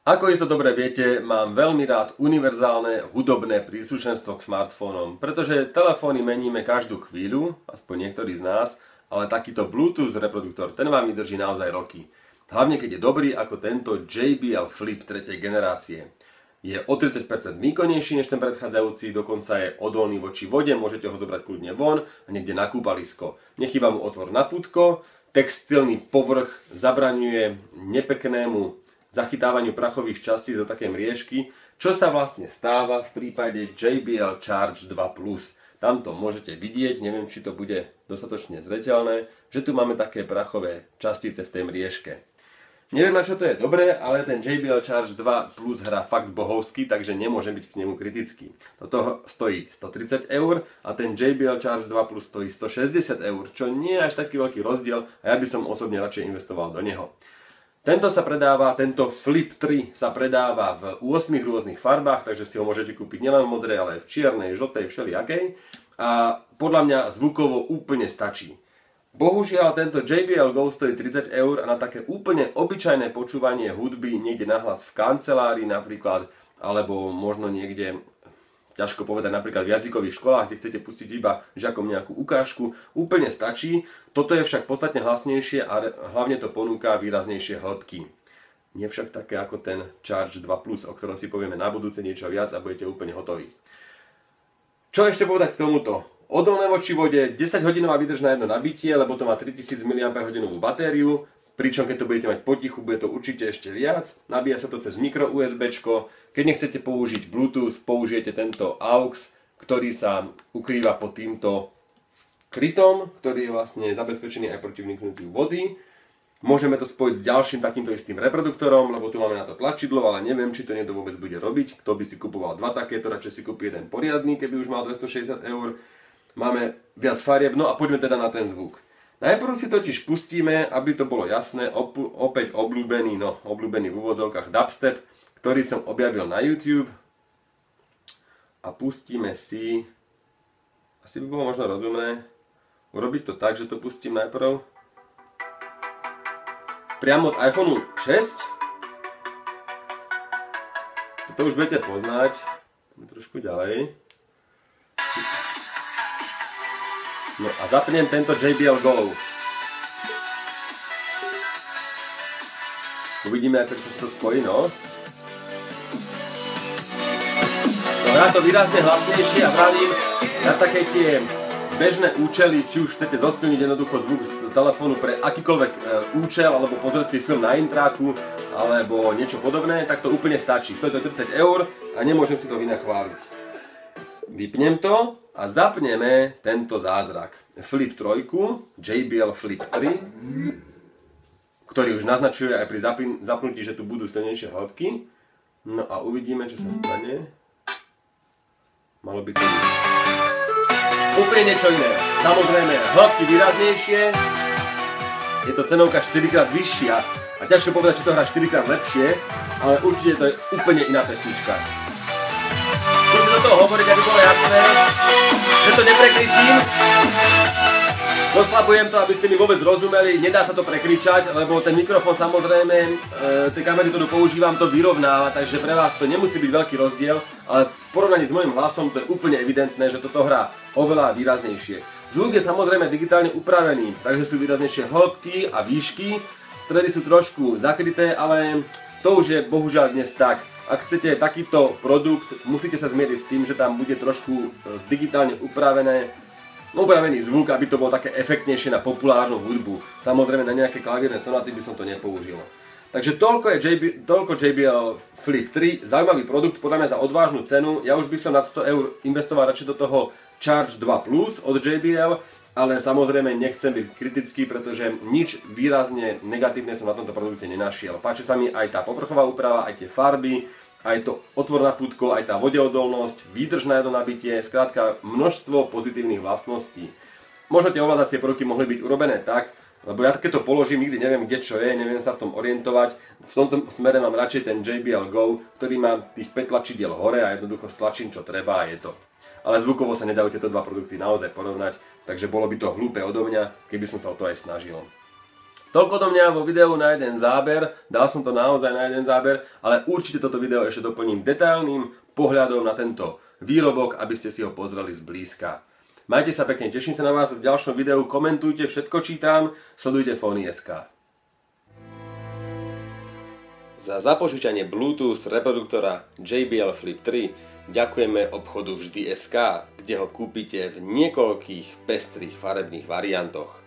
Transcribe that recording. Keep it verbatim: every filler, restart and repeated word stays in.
Ako isto dobre viete, mám veľmi rád univerzálne hudobné príslušenstvo k smartfónom, pretože telefóny meníme každú chvíľu, aspoň niektorí z nás, ale takýto Bluetooth reproduktor, ten vám vydrží naozaj roky. Hlavne keď je dobrý ako tento J B L Flip tretej generácie. Je o tridsať percent výkonnejší než ten predchádzajúci, dokonca je odolný voči vode, môžete ho zobrať kľudne von a niekde na kúpalisko. Nechýba mu otvor na pútko, textilný povrch zabraňuje nepeknému zachytávaniu prachových častíc do také mriežky, čo sa vlastne stáva v prípade J B L Charge dva plus. Tam to môžete vidieť, neviem, či to bude dostatočne zreteľné, že tu máme také prachové častice v tej mriežke. Neviem, na čo to je dobré, ale ten J B L Charge dva plus hrá fakt bohovský, takže nemôžem byť k nemu kritický. Toto stojí stotridsať eur a ten J B L Charge dva plus stojí stošesťdesiat eur, čo nie je až taký veľký rozdiel a ja by som osobne radšej investoval do neho. Tento sa predáva, tento Flip tri sa predáva v ôsmich rôznych farbách, takže si ho môžete kúpiť nielen v modrej, ale aj v čiernej, žltej, všelijakej. A podľa mňa zvukovo úplne stačí. Bohužiaľ, tento J B L Go stojí tridsať eur a na také úplne obyčajné počúvanie hudby niekde nahlas v kancelárii napríklad, alebo možno niekde, ťažko povedať, napríklad v jazykových školách, kde chcete pustiť iba žiakom nejakú ukážku, úplne stačí. Toto je však podstatne hlasnejšie a hlavne to ponúka výraznejšie hĺbky. Nie však také ako ten Charge dva plus, o ktorom si povieme na budúce niečo viac a budete úplne hotoví. Čo ešte povedať k tomuto? Odolné voči vode, desaťhodinová výdrž na jedno nabitie, lebo to má tritisíc miliampérhodínovú batériu, pričom keď to budete mať potichu, bude to určite ešte viac. Nabíja sa to cez micro USBčko. Keď nechcete použiť Bluetooth, použijete tento A U X, ktorý sa ukrýva pod týmto krytom, ktorý je vlastne zabezpečený aj proti vniknutiu vody. Môžeme to spojiť s ďalším takýmto istým reproduktorom, lebo tu máme na to tlačidlo, ale neviem, či to niekto vôbec bude robiť. Kto by si kupoval dva takéto, radšej si kúpi jeden poriadny, keby už mal dvestošesťdesiat eur. Máme viac farieb, no a poďme teda na ten zvuk. Najprv si totiž pustíme, aby to bolo jasné, opäť obľúbený, no obľúbený v úvodzovkách dubstep, ktorý som objavil na YouTube. A pustíme si, asi by bolo možno rozumné, urobiť to tak, že to pustím najprv priamo z iPhone šesť. To už budete poznať. Trošku ďalej. No a zapnem tento J B L Go. Uvidíme, ako sa to spojí, no. No ja to výrazne hlasnejšie a vravím, na také tie bežné účely, či už chcete zosilniť jednoducho zvuk z telefónu pre akýkoľvek účel, alebo pozrieť si film na intráku, alebo niečo podobné, tak to úplne stačí. Stojí to tridsať eur a nemôžem si to vynachváliť. Vypnem to a zapneme tento zázrak. Flip tri, J B L Flip tri, ktorý už naznačuje aj pri zapnutí, že tu budú silnejšie hĺbky. No a uvidíme, čo sa stane. Malo by to byť úplne niečo iné. Samozrejme, hĺbky výraznejšie. Je to cenovka štyrikrát vyššia a ťažko povedať, či to hrá štyrikrát lepšie, ale určite to je úplne iná pesnička. Skúsim do toho hovoriť, aby bolo jasné, že to neprekričím. Zoslabujem to, aby ste mi vôbec rozumeli, nedá sa to prekričať, lebo ten mikrofón samozrejme, e, tej kamery, ktorú používam, to vyrovnáva, takže pre vás to nemusí byť veľký rozdiel, ale v porovnaní s mojím hlasom to je úplne evidentné, že toto hrá oveľa výraznejšie. Zvuk je samozrejme digitálne upravený, takže sú výraznejšie hĺbky a výšky, stredy sú trošku zakryté, ale to už je bohužiaľ dnes tak. Ak chcete takýto produkt, musíte sa zmieriť s tým, že tam bude trošku digitálne upravené upravený zvuk, aby to bolo také efektnejšie na populárnu hudbu. Samozrejme na nejaké klavírne sonaty by som to nepoužil. Takže toľko je J B, toľko J B L Flip tri, zaujímavý produkt, podľa mňa za odvážnu cenu. Ja už by som nad sto eur investoval radšej do toho Charge dva plus od J B L, ale samozrejme nechcem byť kritický, pretože nič výrazne negatívne som na tomto produkte nenašiel. Páči sa mi aj tá povrchová úprava, aj tie farby, aj to otvor na pútko, aj tá vodeodolnosť, výdrž na jedno nabitie, skrátka množstvo pozitívnych vlastností. Možno tie ovládacie prvky mohli byť urobené tak, lebo ja keď to položím, nikdy neviem, kde čo je, neviem sa v tom orientovať. V tomto smere mám radšej ten J B L Go, ktorý má tých päť tlačidiel hore a jednoducho stlačím čo treba a je to. Ale zvukovo sa nedajú tieto dva produkty naozaj porovnať, takže bolo by to hlúpe odo mňa, keby som sa o to aj snažil. Toľko do mňa vo videu na jeden záber, dal som to naozaj na jeden záber, ale určite toto video ešte doplním detailným pohľadom na tento výrobok, aby ste si ho pozreli zblízka. Majte sa pekne, teším sa na vás v ďalšom videu, komentujte, všetko čítam, sledujte Fony bodka es ká. Za zapožičanie Bluetooth reproduktora J B L Flip tri ďakujeme obchodu Vždy bodka es ká, kde ho kúpite v niekoľkých pestrých farebných variantoch.